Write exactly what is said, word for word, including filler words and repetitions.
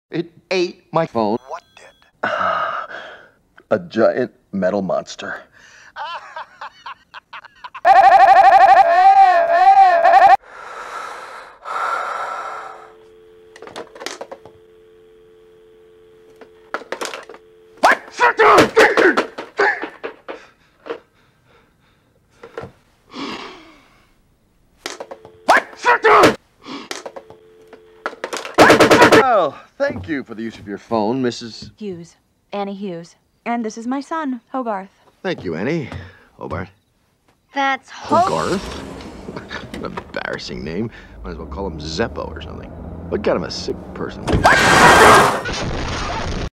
It ate my phone. What did? A giant metal monster. Well, thank you for the use of your phone, Missus Hughes. Annie Hughes. And this is my son, Hogarth. Thank you, Annie. Hobart. That's Hogarth. Hogarth? An embarrassing name. Might as well call him Zeppo or something. What kind of a sick person?